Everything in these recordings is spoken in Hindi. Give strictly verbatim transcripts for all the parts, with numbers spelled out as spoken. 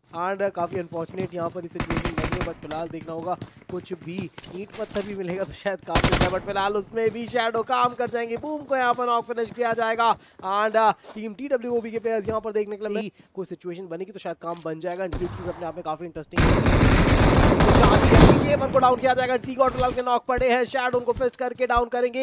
एंड काफी अनफॉर्चुनेट यहाँ पर सिचुएशन नहीं है, बट फिलहाल देखना होगा कुछ भी ईंट पत्थर भी मिलेगा तो शायद काम मिल जाए, बट फिलहाल उसमें भी शैडो काम कर जाएंगे। बूम को यहाँ पर नॉक फिनिश किया जाएगा and team T W O B के प्लेयर्स यहाँ पर देखने के लिए कोई सिचुएशन बनेगी तो शायद काम बन जाएगा। ये चीज अपने आप में काफी इंटरेस्टिंग गेमर को डाउन किया जाएगा। सी गॉड फिलहाल के नॉक पड़े हैं, शैडो उनको फिस्ट करके डाउन करेंगे।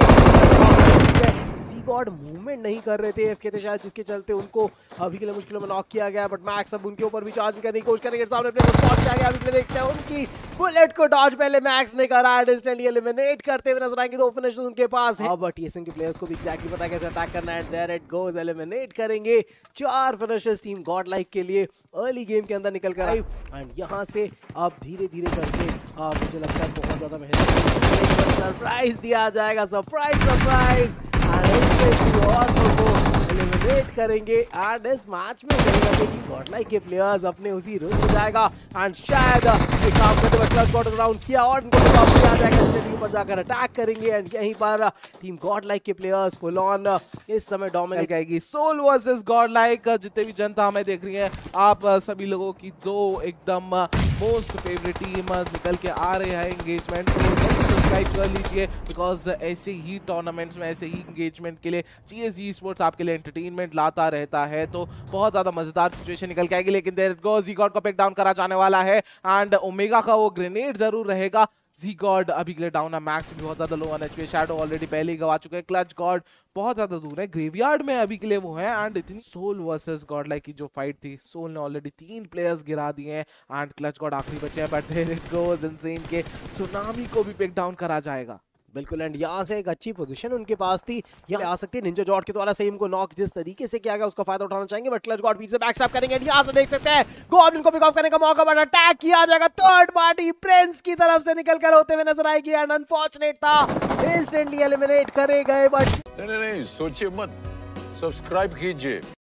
गॉड मूवमेंट नहीं कर रहे थे, एफके थे शायद, जिसके चलते उनको अभी के लिए मुश्किलों में नॉक किया गया। बट मैक्स अब उनके ऊपर भी चार्ज करने की कोशिश करेंगे। सामने प्लेयर को स्पॉट किया गया, अभी के लिए देखते हैं उनकी बुलेट को डॉज पहले मैक्स ने करा, डिस्टेंटली एलिमिनेट करते हुए नजर आएंगे। दो फिनिशर्स उनके पास है, बट टीएसएम के प्लेयर्स को भी एग्जैक्टली पता है कैसे अटैक करना है। देयर इट गोज, एलिमिनेट करेंगे चार फिनिशर्स टीम गॉड लाइक के लिए अर्ली गेम के अंदर निकल कर आई। एंड यहां से अब धीरे धीरे करके आ, मुझे लगता है बहुत ज्यादा मेहनत सरप्राइज दिया जाएगा। सरप्राइज सरप्राइज और को एलिमिनेट करेंगे एंड इस मैच में करेंगे कि गॉडलाइक के प्लेयर्स अपने उसी रोज हो जाएगा एंड शायद ये काम करते हुए क्लच गॉड राउंड किया और इनको वापस आ जाएगा, स्टेडियम पर जाकर अटैक करेंगे। एंड यहीं पर टीम गॉडलाइक के प्लेयर्स फुल ऑन इस समय डोमिनेट करेगी। सोल वर्सेस गॉडलाइक, जितने भी जनता हमें देख रही है, आप सभी लोगों की दो एकदम मोस्ट फेवरेट टीम निकल के आ रहे हैं एंगेजमेंट को सब्सक्राइब कर लीजिए, बिकॉज ऐसे ही टूर्नामेंट्स में ऐसे ही एंगेजमेंट के लिए जीएस ई स्पोर्ट्स आपके लिए एंटरटेनमेंट लाता रहता है। तो बहुत ज्यादा मजेदार सिचुएशन निकल के आएगी, लेकिन there it goes, G god को पिक डाउन करा जाने वाला है एंड ओमेगा का वो ग्रेनेड जरूर रहेगा। जी गॉड अभी के लिए डाउन है, मैक्स भी बहुत ज्यादा low on HP, Shadow already पहले ही गवा चुके हैं, क्लच गॉड बहुत ज्यादा दूर है, ग्रेवयार्ड में अभी के लिए वो है। एंड इतनी सोल वर्सेस गॉड लाइक की जो फाइट थी, सोल ने ऑलरेडी तीन प्लेयर्स गिरा दिए हैं एंड क्लच गॉड आखिरी बचे हैं, but there it goes, Insane के सुनामी को भी पिक डाउन करा जाएगा। बिल्कुल। एंड यहाँ से एक अच्छी पोजीशन उनके पास थी, यहाँ आ सकती है। निंजा जॉर्ड के द्वारा सेम को नॉक जिस तरीके से किया गया उसका फायदा उठाना चाहेंगे, बट क्लच गॉड पीछे बैकस्टैप करेंगे। यहाँ से देख सकते हैं गॉड इनको पिक ऑफ करने का मौका, बट अटैक किया जाएगा थर्ड पार्टी प्रिंस की तरफ से निकल कर होते हुए नजर आएगी एंड अनफॉर्चुनेट था, इंस्टेंटली एलिमिनेट करे गए। बट नहीं नहीं नहीं सोचिए मत, सब्सक्राइब कीजिए।